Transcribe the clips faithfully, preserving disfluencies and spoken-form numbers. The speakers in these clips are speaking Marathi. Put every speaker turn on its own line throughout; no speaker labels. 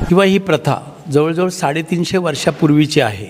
किंवा ही प्रथा जवळजवळ साडेतीनशे वर्षापूर्वीची आहे.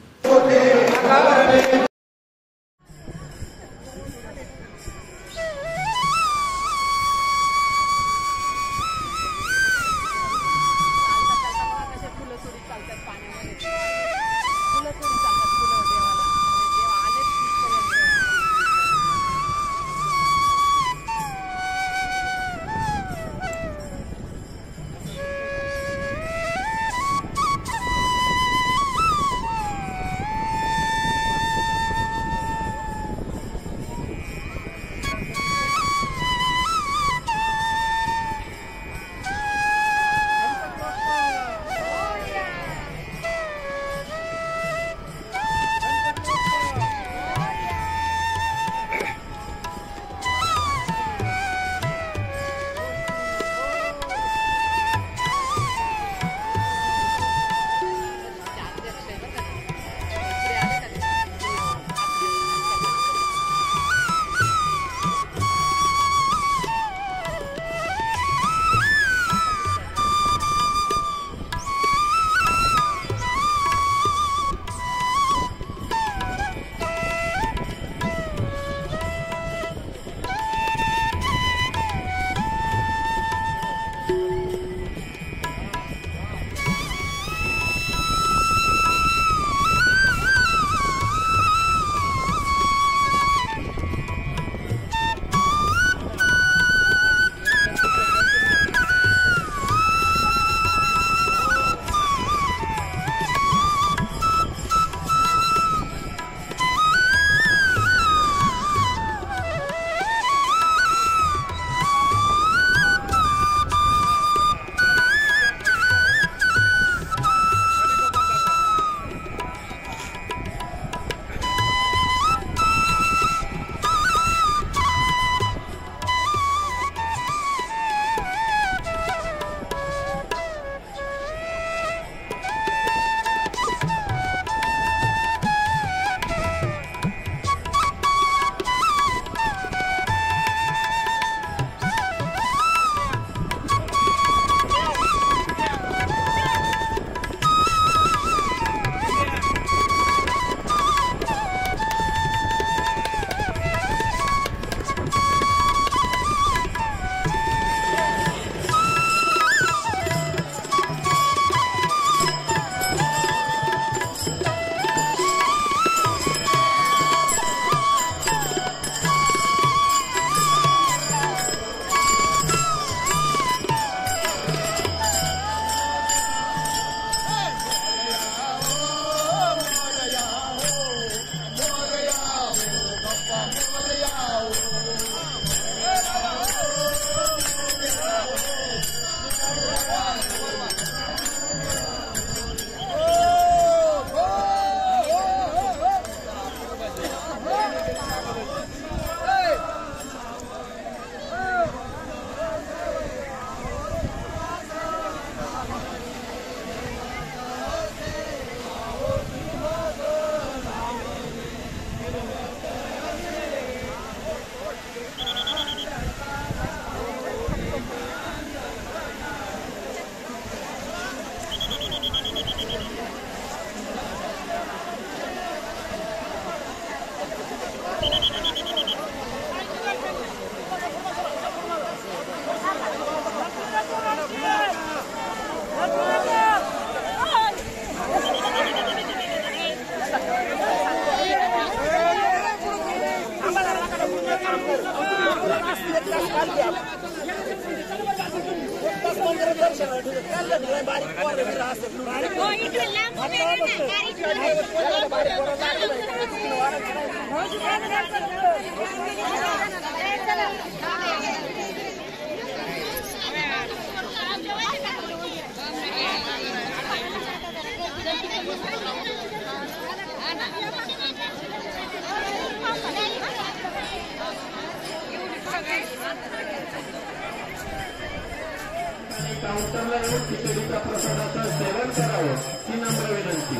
काउंटरला येऊन खिचडीच्या प्रसादाचं सेवन करावं ही नम्र विनंती.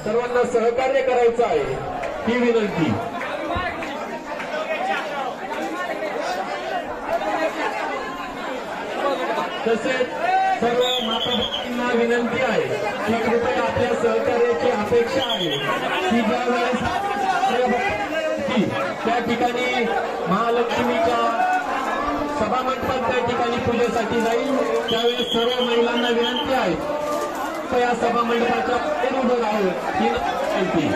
सर्वांना सहकार्य करायचं आहे ही विनंती. तसेच सर्व माता भगिनींना विनंती आहे की कृपया आपल्या सहकार्याची अपेक्षा आहे की ज्यावेळेस त्या ठिकाणी महालक्ष्मीच्या सभामंडपात त्या ठिकाणी पूजेसाठी जाईल त्यावेळेस सर्व महिलांना विनंती आहे तर या सभामंडपाच्या बाहेर उभं राहू ही विनंती.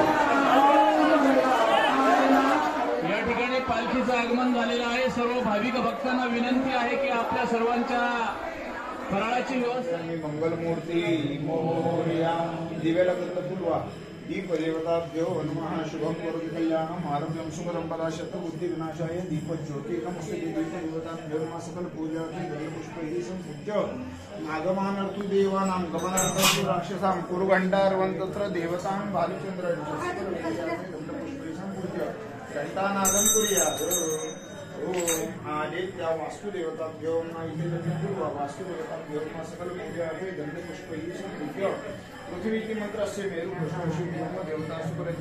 या ठिकाणी पालखीचं आगमन झालेलं आहे. सर्व भाविक भक्तांना विनंती आहे की आपल्या सर्वांच्या फराळाची व्यवस्था.
मंगलमूर्ती मोर्या दिव्याला फुलवा दीप देवताभ्यो नमः शुभम करोति कल्याणम आरोग्यम सुखदम पदाशत बुद्धि विनाशाय दीप ज्योति नमस्ते दीप देवताभ्यो नमः सकल पूजार्थी पुष्पैः संपूज्य नागमानर्तु देवानां गमनार्थं राक्षसां कुरुगण्डार्वं तत्र देवतां बालचन्द्र पुष्पैः संपूज्य घण्टानादं कुर्यात्. ओम आदित्य वास्तुदेवताभ्यो नमः वास्तुदेवताभ्यो नमः सकल पूजार्थी दंड पुष्पैः संपूज्य पृथ्वी की मंत्र से मेरु देवता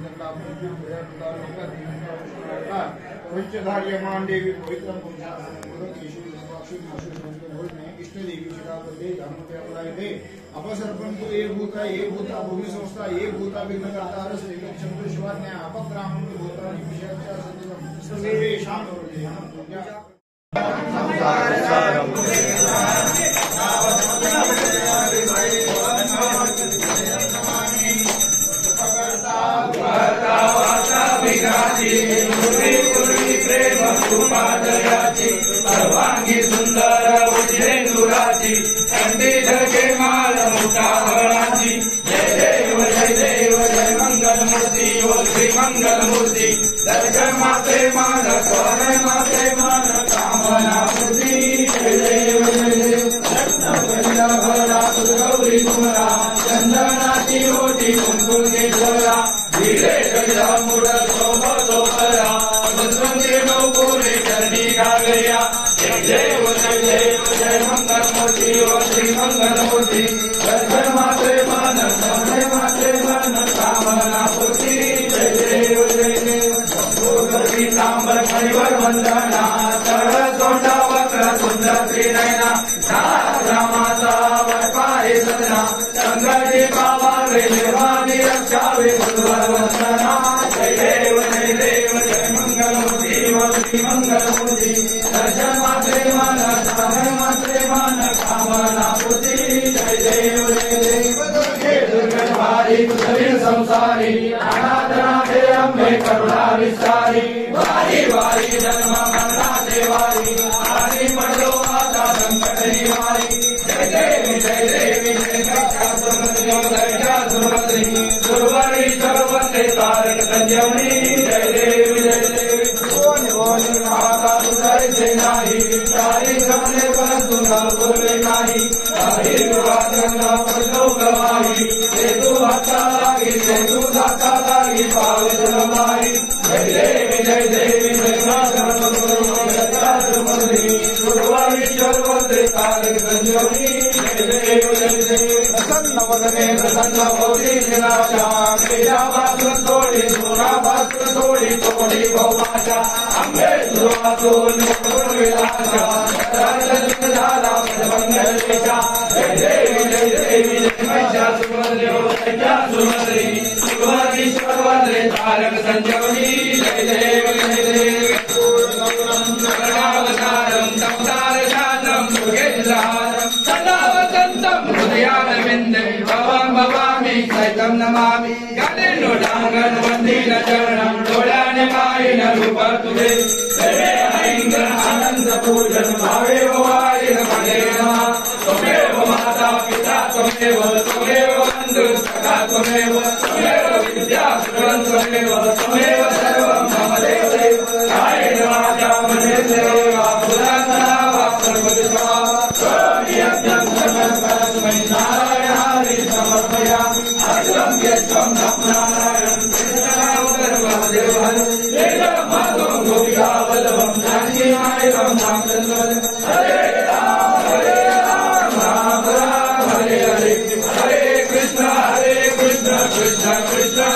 पंचधार्यमान देवी पवित्र इष्ट देवी शिरापदे धर्मते अपसर्पंतु एक भूता एक भूता भूमि संस्था एक भूता विघ्नकर्ता शंभु शिवाज्ञा अपग्राम भूतानि सर्वेषां
सर्वांगी सुंदर उजळेंदुराची थंडी ढगे माळ मोठा हळाची. जय देव जय देव जय मंगल मूर्ती ओ श्री मंगल मूर्ती. दर्शन माते मान स्वर माते मान कामना मूर्ती. जय देव जय देव भरा गौरी तुमरा चंदनाची होती कुंकुमेश्वरा. भिडे गजा मुड शोभ सोहरा बसवंती नौपुरे करणी गागया. जय देव जय देव जय मंगल मूर्ती ओ श्री मंगल मूर्ती. दर्शन मात्रे मन समय मात्रे मन कामना पूर्ती. जय देव जय देव पीतांबर परिवर वंदना तळ सोंडा वक्र सुंदर त्रिनयना. रामाचा वरपाय सदना संगती बाबा रे देवानी रक्षावे गुरुवर वंदना. जय देव जय देव जय मंगल मूर्ती ओ श्री मंगल मूर्ती. दर्शन मात्रे मन समय मात्रे मन कामना पूर्ती. जय देव जय देव दुर्गणवारी कुशलीन संसारी अनाथनाथे अंबे करुणा विस्तारी. वारी वारी जन्म मरणा देवारी आरी पडलो माता संकट निवारी. जय देवी जय देवी जय सुभद्री सुरवरी सर्वते तारक संजीवनी. जय देवी जय देवी बोली माता तुझे से नाही सारी सपने परंतु न बोले नाही. काही विवाद न पडलो गवाही तू हाता लागी तू दाता लागी पावे जलमाई. जय देवी जय देवी जय सुभद्री सुरवरी सर्वते तारक संजीवनी. जय देव जय देव प्रसन्न वदने प्रसन्न भवती निराशा. मेरा भास्कर तोडी सोना भास्कर तोडी तोडी भौमाशा. अंबे सुवासोन विलासा झाला मंगलेशा. जय देवी जय देवी जय महिषा सुभद्री जय सुभद्री सुभद्री सर्वद्रे तारक संजीवनी. जय देव जय देव करुणावतारं संसार शांतं सुगेन्द्रहारं सदा वसन्तं हृदयारविन्दे भवं भवामि सहितं नमामि. गणेनो डांगन वंदीन चरणं डोळ्याने पाहिन रूप तुझे. सर्वे ऐंग आनंद पूजन भावे वारी रमणे नमः. त्वमेव माता पिता त्वमेव त्वमेव बन्धु सखा त्वमेव त्वमेव विद्या सुखं त्वमेव त्वमेव सर्वं मम देव देव. कायेन वाचा मनेन्द्रियैर्वा पुराणा वा सर्वदा स्वाहा. करोमि यज्ञं सर्वस्मै नारायण हरि समर्पयामि. अग्रं यज्ञं नारायणं कृष्णनामोदरवदेव हरि. वेदं मातुं गोपिका वल्लभं जानकी नायकं मातृवल्लभं. हरे राम हरे राम राम राम हरे हरे. हरे कृष्ण हरे कृष्ण कृष्ण कृष्ण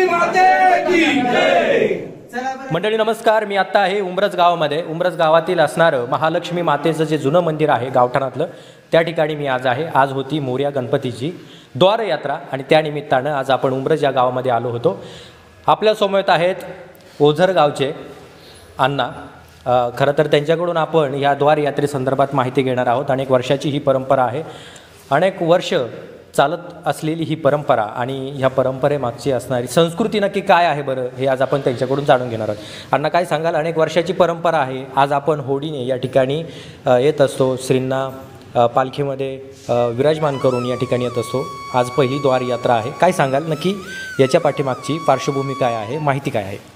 माते की जय.
मंडळी नमस्कार. मी आत्ता आहे उंब्रज गावामध्ये. उंब्रज गावातील असणारं महालक्ष्मी मातेचं जे जुनं मंदिर आहे गावठाणातलं, त्या ठिकाणी मी आज आहे. आज होती मोरया गणपतीची द्वारयात्रा आणि त्यानिमित्तानं आज आपण उंब्रज या गावामध्ये आलो होतो. आपल्यासमोर आहेत ओझर गावचे अण्णा. खरं तर त्यांच्याकडून आपण या द्वारयात्रेसंदर्भात माहिती घेणार आहोत. अनेक वर्षाची ही परंपरा आहे. अनेक वर्ष चालत असलेली ही परंपरा आणि ह्या परंपरेमागची असणारी संस्कृती नक्की काय आहे बरं, हे आज आपण त्यांच्याकडून जाणून घेणार आहोत. अण्णा काय सांगाल? अनेक वर्षाची परंपरा आहे. आज आपण होडीने या ठिकाणी येत असतो. श्रींना पालखीमध्ये विराजमान करून या ठिकाणी येत असतो. आज पहिली द्वारयात्रा आहे. काय सांगाल नक्की याच्या पाठीमागची पार्श्वभूमी काय आहे, माहिती काय आहे?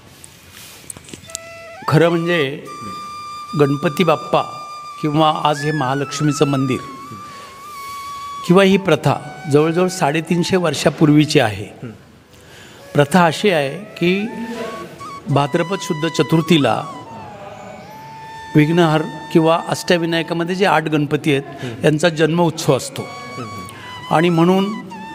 खरं म्हणजे गणपती बाप्पा किंवा आज हे महालक्ष्मीचं मंदिर किंवा ही प्रथा जवळजवळ साडेतीनशे वर्षापूर्वीची आहे. प्रथा अशी आहे की भाद्रपद शुद्ध चतुर्थीला विघ्नहर किंवा अष्टविनायकामध्ये जे आठ गणपती आहेत यांचा जन्म उत्सव असतो आणि म्हणून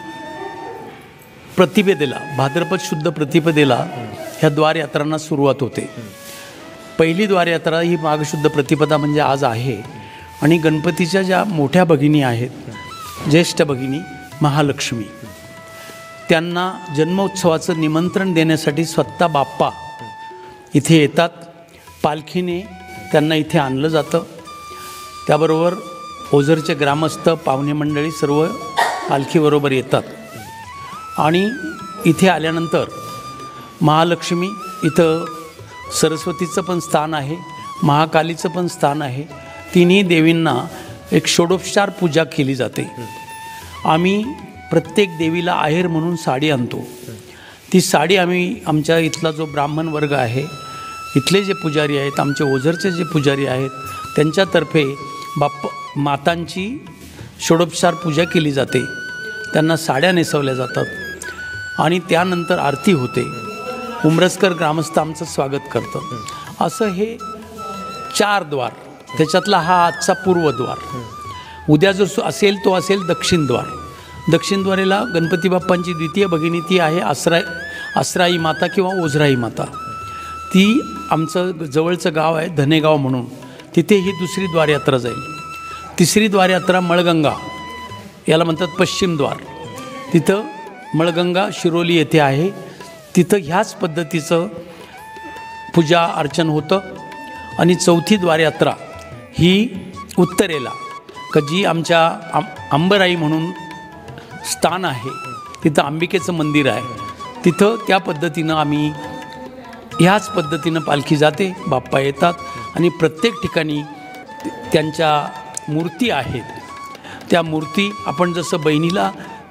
प्रतिपदेला भाद्रपद शुद्ध प्रतिपदेला ह्या द्वारयात्रांना सुरुवात होते. पहिली द्वारयात्रा ही माघशुद्ध प्रतिपदा म्हणजे आज आहे आणि गणपतीच्या ज्या मोठ्या भगिनी आहेत, ज्येष्ठ भगिनी महालक्ष्मी, त्यांना जन्मोत्सवाचं निमंत्रण देण्यासाठी स्वतः बाप्पा इथे येतात. पालखीने त्यांना इथे आणलं जातं. त्याबरोबर ओझरचे ग्रामस्थ पाहुणे मंडळी सर्व पालखीबरोबर येतात आणि इथे आल्यानंतर महालक्ष्मी, इथं सरस्वतीचं पण स्थान आहे, महाकालीचं पण स्थान आहे. तिन्ही देवींना एक षोडोपचार पूजा केली जाते. आम्ही प्रत्येक देवीला आहेर म्हणून साडी आणतो. ती साडी आम्ही आमच्या इथला जो ब्राह्मण वर्ग आहे, इथले जे पुजारी आहेत, आमचे ओझरचे जे पुजारी आहेत, त्यांच्यातर्फे बाप्पा मातांची षोडोपचार पूजा केली जाते. त्यांना साड्या नेसवल्या जातात आणि त्यानंतर आरती होते. उंब्रजकर ग्रामस्थ आमचं स्वागत करतं. असं हे चार द्वार, त्याच्यातला हा आजचा पूर्वद्वार. उद्या जो असेल तो असेल दक्षिण द्वार. दक्षिण द्वारेला गणपती बाप्पांची द्वितीय भगिनी ती आहे आसराई आसराई माता किंवा ओझराई माता. ती आमचं जवळचं गाव आहे धनेगाव म्हणून, तिथे ही दुसरी द्वारयात्रा जाईल. तिसरी द्वारयात्रा मळगंगा, याला म्हणतात पश्चिम द्वार. तिथं मळगंगा शिरोली येथे आहे. तिथं ह्याच पद्धतीचं पूजा अर्चन होतं. आणि चौथी द्वारयात्रा ही उत्तरेला, का जी आमच्या आं अंबराई म्हणून स्थान आहे, तिथं अंबिकेचं मंदिर आहे. तिथं त्या पद्धतीनं आम्ही ह्याच पद्धतीनं पालखी जाते. बाप्पा येतात आणि प्रत्येक ठिकाणी त्यांच्या मूर्ती आहेत. त्या मूर्ती आपण जसं बहिणीला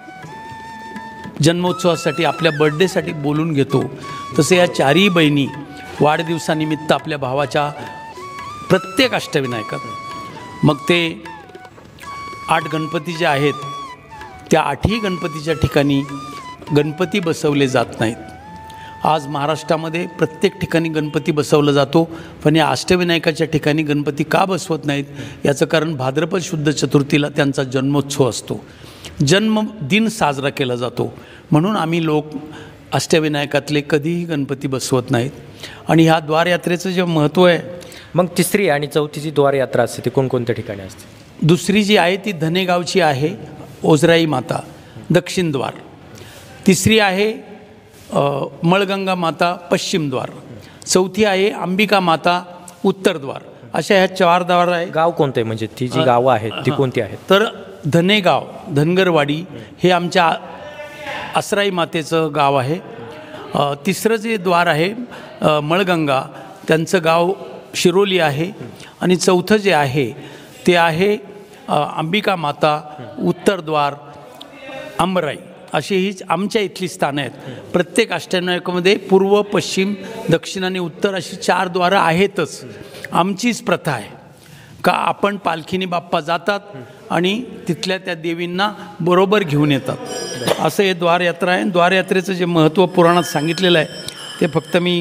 जन्मोत्सवासाठी आपल्या बर्थडेसाठी बोलून घेतो, तसे या चारही बहिणी वाढदिवसानिमित्त आपल्या भावाच्या प्रत्येक अष्टविनायकात, मग ते आठ गणपती जे आहेत त्या आठही गणपतीच्या ठिकाणी गणपती बसवले जात नाहीत. आज महाराष्ट्रामध्ये प्रत्येक ठिकाणी गणपती बसवला जातो, पण या अष्टविनायकाच्या ठिकाणी गणपती का बसवत नाहीत याचं कारण भाद्रपद शुद्ध चतुर्थीला त्यांचा जन्मोत्सव असतो, जन्मदिन साजरा केला जातो. म्हणून आम्ही लोक अष्टविनायकातले कधीही गणपती बसवत नाहीत. आणि ह्या द्वारयात्रेचं जे महत्त्व आहे,
मग तिसरी आणि चौथीची द्वारयात्रा असते ती कोणकोणत्या ठिकाणी असते?
दुसरी जी आहे ती धनेगावची आहे, ओझराई माता दक्षिण द्वार. तिसरी आहे मळगंगा माता पश्चिम द्वार. चौथी आहे अंबिका माता उत्तर द्वार. अशा ह्या चार द्वार आहे.
गाव कोणतं आहे म्हणजे ती जी गावं आहेत ती कोणती आहेत?
तर धनेगाव, धनगरवाडी हे आमच्या आसराई मातेचं गाव आहे. तिसरं जे द्वार आहे मळगंगा, त्यांचं गाव शिरोली आहे. आणि चौथं जे आहे ते आहे अंबिका माता उत्तर द्वार अंबराई. अशी हीच आमच्या इथली स्थानं आहेत. प्रत्येक अष्टविनायकामध्ये पूर्व, पश्चिम, दक्षिण आणि उत्तर अशी चार द्वारं आहेतच. आमचीच प्रथा आहे का आपण पालखीने बाप्पा जातात आणि तिथल्या त्या देवींना बरोबर घेऊन येतात. असं हे द्वारयात्रा आहे. द्वारयात्रेचं जे महत्त्व पुराणात सांगितलेलं आहे ते फक्त मी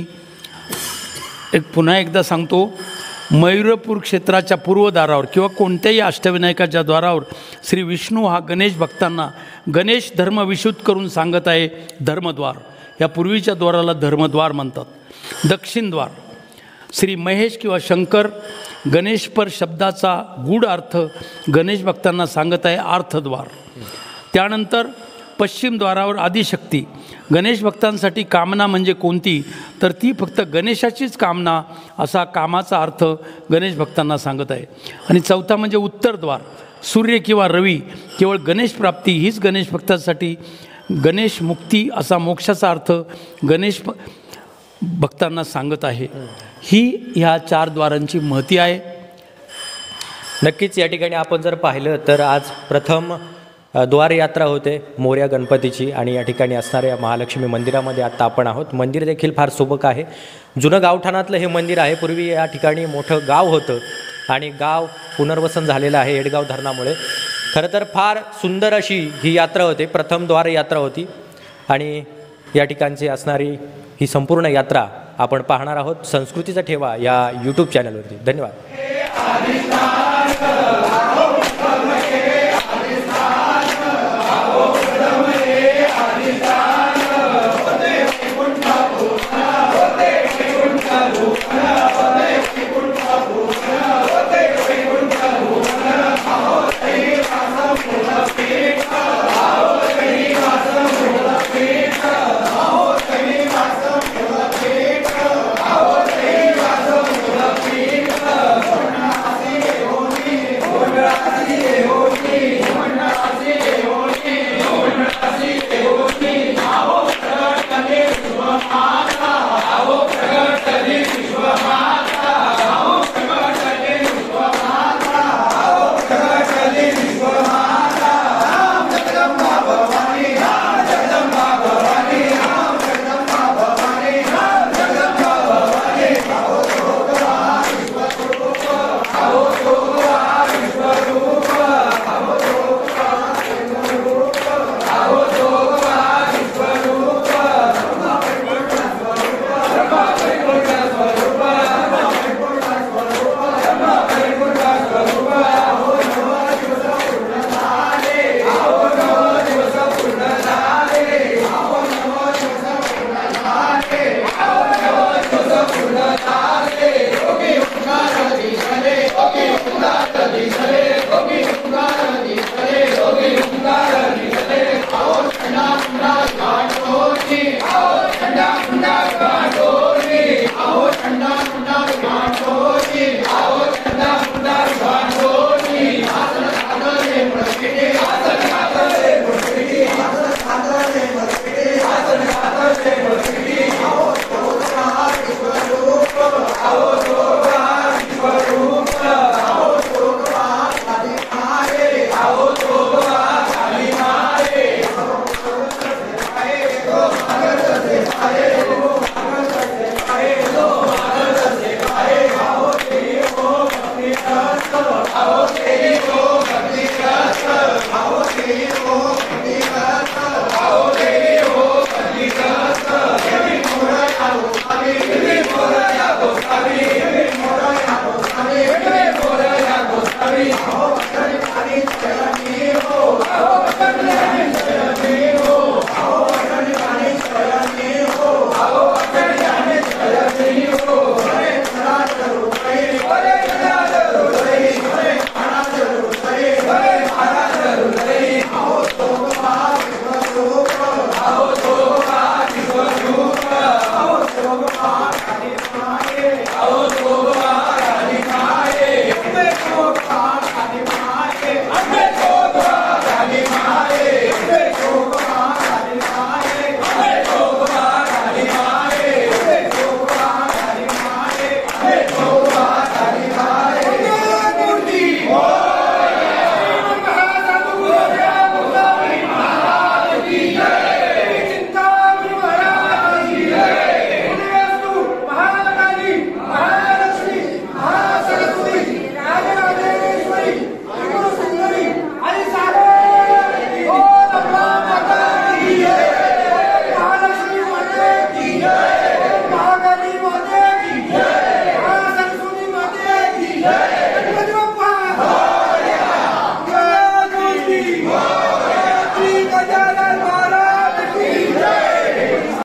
एक पुन्हा एकदा सांगतो. मयूरपूर क्षेत्राच्या पूर्वद्वारावर किंवा कोणत्याही अष्टविनायकाच्या द्वारावर श्री विष्णू हा गणेश भक्तांना गणेश धर्म विशुद्ध करून सांगत आहे धर्मद्वार. या पूर्वीच्या द्वाराला धर्मद्वार म्हणतात. दक्षिण द्वार श्री महेश किंवा शंकर गणेशपर शब्दाचा गूढ अर्थ गणेश भक्तांना सांगत आहे अर्थद्वार. त्यानंतर पश्चिम द्वारावर आदिशक्ती. गणेश भक्तांसाठी कामना म्हणजे कोणती, तर ती फक्त गणेशाचीच कामना असा कामाचा अर्थ गणेश भक्तांना सांगत आहे. आणि चौथा म्हणजे उत्तरद्वार. सूर्य किंवा रवी केवळ गणेश प्राप्ती हीच गणेश भक्तांसाठी गणेश मुक्ती असा मोक्षाचा अर्थ गणेश भक्तांना सांगत आहे. ही ह्या चार द्वारांची महती आहे.
नक्कीच या ठिकाणी आपण जर पाहिलं तर आज प्रथम द्वार यात्रा होते मोरया गणपतीची आणि या ठिकाणी असणाऱ्या महालक्ष्मी मंदिरामध्ये आत्ता आपण आहोत. मंदिर देखील फार सुबक आहे. जुनं गावठाणातलं हे मंदिर आहे. पूर्वी या ठिकाणी मोठं गाव होतं आणि गाव पुनर्वसन झालेलं आहे येडगाव धरणामुळे. खरं तर फार सुंदर अशी ही यात्रा होते. प्रथम द्वार यात्रा होती आणि या ठिकाणची असणारी ही संपूर्ण यात्रा आपण पाहणार आहोत संस्कृतीचा ठेवा या यूट्यूब चॅनलवरती. धन्यवाद.